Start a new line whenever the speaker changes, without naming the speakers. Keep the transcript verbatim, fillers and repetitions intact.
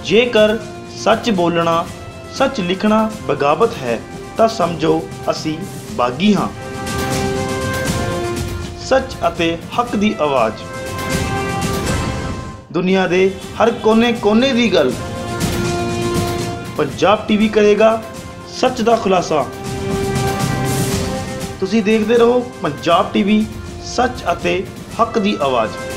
ਜੇਕਰ ਸੱਚ ਬੋਲਣਾ, ਸੱਚ ਲਿਖਣਾ ਬਗਾਵਤ ਹੈ ਤਾਂ ਸਮਝੋ ਅਸੀਂ ਬਾਗੀ ਹਾਂ। ਸੱਚ ਅਤੇ ਹੱਕ ਦੀ ਆਵਾਜ਼, ਦੁਨੀਆ ਦੇ ਹਰ ਕੋਨੇ-ਕੋਨੇ ਦੀ ਗੱਲ। ਪੰਜਾਬ ਟੀਵੀ ਕਰੇਗਾ ਸੱਚ ਦਾ ਖੁਲਾਸਾ। ਤੁਸੀਂ ਦੇਖਦੇ ਰਹੋ ਪੰਜਾਬ ਟੀਵੀ, ਸੱਚ ਅਤੇ ਹੱਕ ਦੀ ਆਵਾਜ਼।